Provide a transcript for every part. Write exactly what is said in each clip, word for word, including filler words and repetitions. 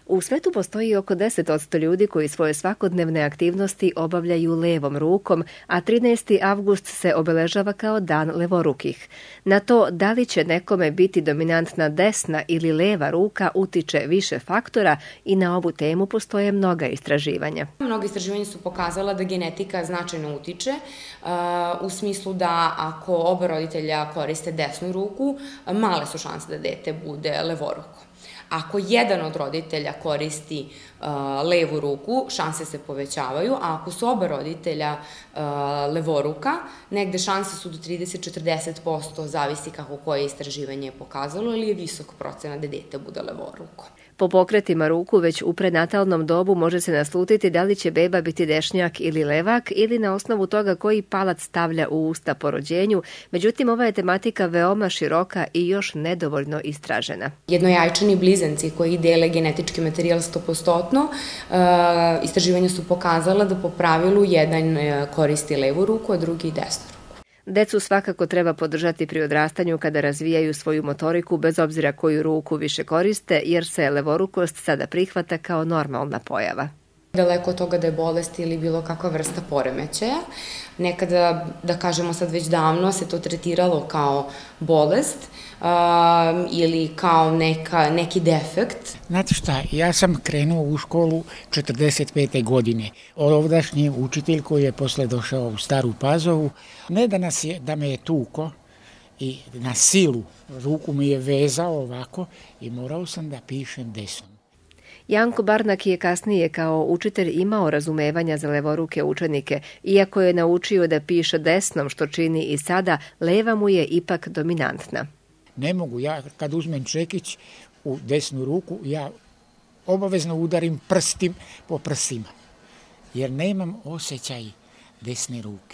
U svetu postoji oko deset posto ljudi koji svoje svakodnevne aktivnosti obavljaju levom rukom, a trinaesti avgust se obeležava kao dan levorukih. Na to da li će nekome biti dominantna desna ili leva ruka utiče više faktora i na ovu temu postoje mnoga istraživanja. Mnoga istraživanja su pokazala da genetika značajno utiče uh, u smislu da ako oba roditelja koriste desnu ruku, male su šanse da dete bude levoruko. Ako jedan od roditelja koristi uh, levu ruku, šanse se povećavaju, a ako su oba roditelja uh, levoruka, negde šanse su do trideset do četrdeset posto, zavisi kako koje istraživanje je pokazalo, ili je visok procenat da dete bude levoruko. Po pokretima ruku već u prenatalnom dobu može se naslutiti da li će beba biti dešnjak ili levak ili na osnovu toga koji palac stavlja u usta po rođenju. Međutim, ova je tematika veoma široka i još nedovoljno istražena. Jednojajčani blizanci koji dele genetički materijal sto posto, istraživanja su pokazala da po pravilu jedan koristi levu ruku, a drugi desnu ruku. Decu svakako treba podržati pri odrastanju kada razvijaju svoju motoriku bez obzira koju ruku više koriste, jer se levorukost sada prihvata kao normalna pojava. Daleko od toga da je bolest ili bilo kakva vrsta poremećaja. Nekada, da kažemo sad već davno, se to tretiralo kao bolest uh, ili kao neka, neki defekt. Znate šta, ja sam krenuo u školu četrdeset pete godine. Ovdašnji učitelj koji je posle došao u Staru Pazovu, ne da, nas je, da me je tuko i na silu, ruku mi je vezao ovako i morao sam da pišem desnom. Janko Barnak je kasnije kao učitelj imao razumevanja za levoruke učenike, iako je naučio da piše desnom, što čini i sada, leva mu je ipak dominantna. Ne mogu, ja kad uzmem čekić u desnu ruku, ja obavezno udarim prstim po prstima, jer nemam osjećaj desne ruke.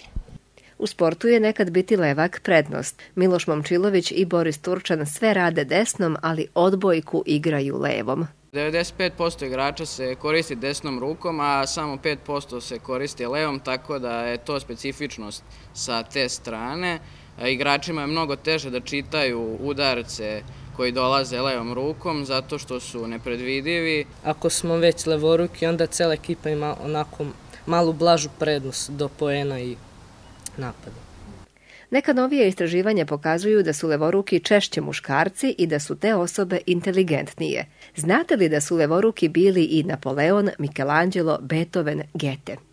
U sportu je nekad biti levak prednost. Miloš Momčilović i Boris Turčan sve rade desnom, ali odbojku igraju levom. devedeset pet posto igrača se koristi desnom rukom, a samo pet posto se koristi levom, tako da je to specifičnost sa te strane. Igračima je mnogo teže da čitaju udarce koji dolaze levom rukom, zato što su nepredvidivi. Ako smo već levoruki, onda cela ekipa ima onako malu blažu prednost do poena i napada. Neka novija istraživanja pokazuju da su levoruki češće muškarci i da su te osobe inteligentnije. Znate li da su levoruki bili i Napoleon, Michelangelo, Beethoven, Goethe?